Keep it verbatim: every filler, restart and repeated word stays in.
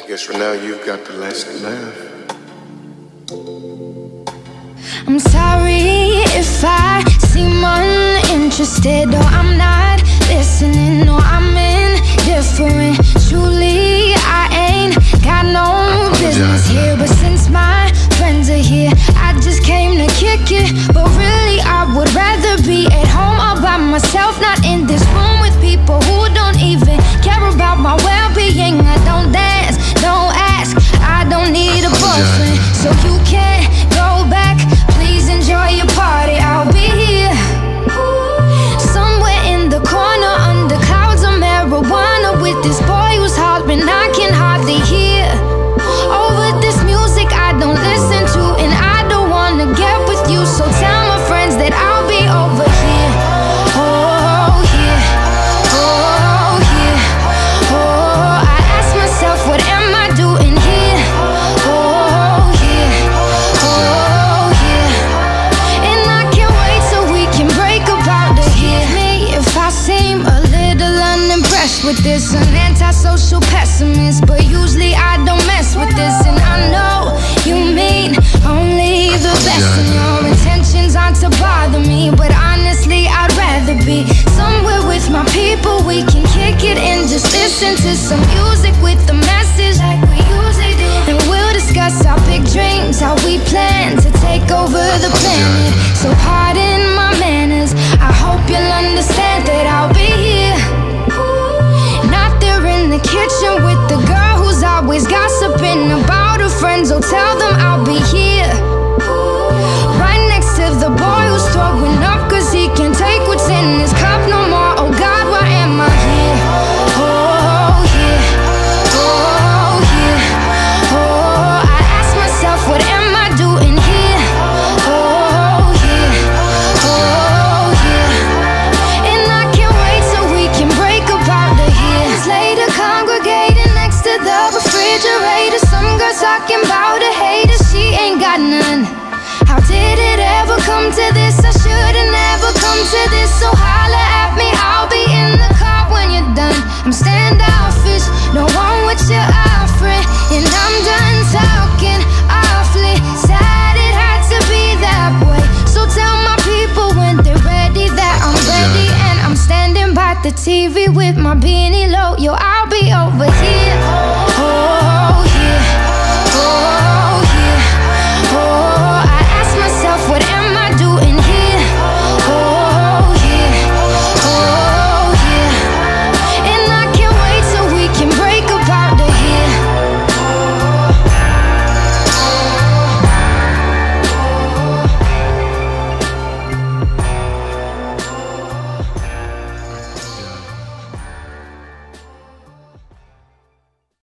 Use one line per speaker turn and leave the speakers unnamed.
I guess for now you've got the last laugh.
I'm sorry if I seem uninterested, or I'm not listening, or I'm indifferent. Truly, I ain't got no business here, but since my friends are here, I just came to kick it. But really, I would rather be at home all by myself, not in this room with people who don't even care about my well-being. I don't dance, don't ask, I don't need a boyfriend, so you can't go back. Please enjoy your party, I'll be here somewhere in the corner under clouds of marijuana with this boy who's hollering I can hardly hear. Over this music I don't listen to, and I don't wanna get with you, so tell my friends that I'll be over here. Oh, here, oh, here, oh, I ask myself, what am I doing here? Oh, here, oh, here, and I can't wait so we can break about the here. Me if I seem a little unimpressed with this, an antisocial pessimist, but usually I don't mess with this, and I know you mean only the best, and your intentions aren't to bother me, but honestly I'd rather be somewhere with my people. We can kick it and just listen to some music with the message like we usually do, and we'll discuss our big dreams, how we plan to take over the planet. So pardon my manners, I hope you'll understand that I'll be here, not there in the kitchen with the girl who's always gossiping about her friends. Oh, tell them I'll be here right next to the boy who's throwing up cause he can't take what's in his cup no more. Oh God, why am I here? Oh, here, oh, here, oh, I ask myself, what am I doing here? Oh, here, oh, here, and I can't wait so we can break about the years later, congregating next to the refrigerator. Some girl talking about a hater, she ain't got none. How did it ever come to this? I should've never come to this. So holla at me, I'll be in the car when you're done. I'm standoffish, no one what you're offering, and I'm done talking awfully. Sad it had to be that way, so tell my people when they're ready that I'm ready, and I'm standing by the T V with my beanie low. Yo, I'll be over here.